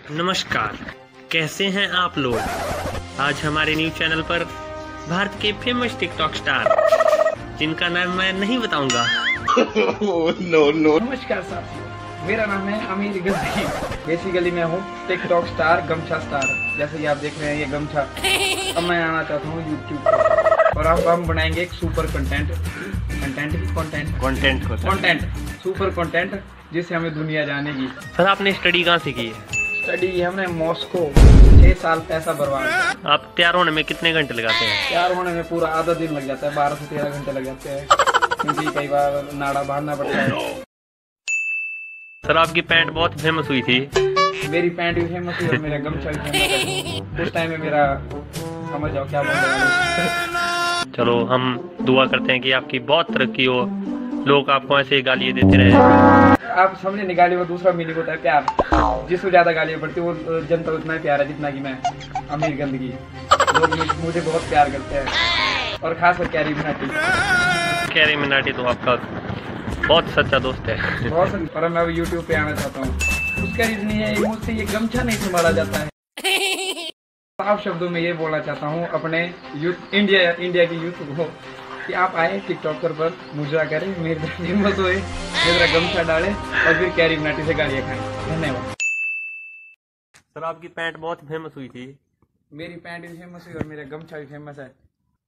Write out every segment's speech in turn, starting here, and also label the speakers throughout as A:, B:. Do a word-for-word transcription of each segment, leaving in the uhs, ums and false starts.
A: नमस्कार, कैसे हैं आप लोग। आज हमारे न्यूज चैनल पर भारत के फेमस टिकटॉक स्टार, जिनका नाम मैं नहीं बताऊंगा।
B: No no.
C: नमस्कार साथियों, मेरा नाम है अमीर गंदी। बेसिकली मैं हूँ टिकटॉक स्टार, गमछा स्टार। जैसे कि आप देख रहे हैं ये गमछा। अब मैं आना चाहता हूँ यूट्यूब पर और अब हम बनाएंगे एक super content content content
A: content को
C: कंटेंट सुपर कंटेंट जिससे हमें दुनिया जानेगी।
A: सर, आपने स्टडी कहाँ से की है?
C: स्टडी हमने मॉस्को, छह साल पैसा बर्बाद।
A: आप तैयार होने में कितने घंटे लगाते हैं?
C: तैयार होने में पूरा आधा दिन लग जाता है, बारह से तेरह घंटे लग जाते हैं, क्योंकि कई बार नाड़ा बांधना पड़ता है।
A: सर, आपकी पैंट बहुत फेमस हुई थी।
C: मेरी पैंट भी फेमस हुई और मेरा गमछा भी फेमस है। उस टाइम में मेरा समझ जाओ क्या बोल रहे हैं।
A: चलो, हम दुआ करते हैं कि आपकी बहुत तरक्की हो, लोग आपको ऐसे गालियाँ देते रहे।
C: आप समझे नहीं, गाली में दूसरा मीनिंग होता है प्यार। जिसको ज्यादा गालियाँ पड़ती है वो जनता उतना ही प्यार है जितना कि मैं अमीर गंदगी। लोग मुझे बहुत प्यार करते हैं और खासकर कैरी मिनाटी।
A: कैरी मिनाटी तो आपका बहुत सच्चा दोस्त है।
C: बहुत। और मैं अब यूट्यूब पे आना चाहता हूँ। उसका रीजन ये है, मुझसे ये गमछा नहीं संभाला जाता है। साफ शब्दों में ये बोलना चाहता हूँ अपने यूथ इंडिया इंडिया की यूथ को कि आप आए टिकटॉकर पर मुजरा करें, मेरे तरह फेमस हुए, मेरा गमछा डाले और फिर कैरी मिनाटी से गालियाँ खाएं। धन्यवाद।
A: सर, आपकी पैंट बहुत फेमस हुई थी।
C: मेरी पैंट भी फेमस हुई और मेरा गमछा भी फेमस है।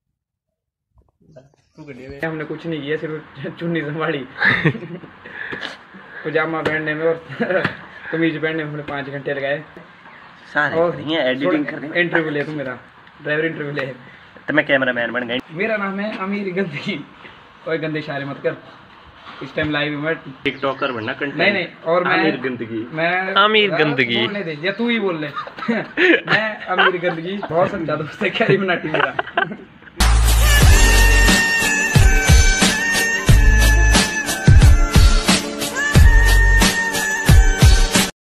C: हमने कुछ नहीं किया, सिर्फ चुन्नी संभाली। पजामा पहनने में और कमीज पहनने में हमने पाँच घंटे लगाए। और एडिटिंग करने इंटरव्यू ले, तू मेरा ड्राइवर इंटरव्यू ले,
A: तो मैं कैमरामैन बन गई।
C: मेरा नाम है अमीर गंदगी। कोई गंदे इशारे मत कर। इस टाइम लाइव में
A: टिकटॉकर बनना कंटेंट।
C: नहीं नहीं, और मैं
A: अमीर गंदगी।
C: मैं
A: अमीर गंदगी
C: बोलने दे या तू ही बोल ले। मैं अमीर गंदगी, बहुत सच्चा दोस्त है कैरी मिनाटी मेरा।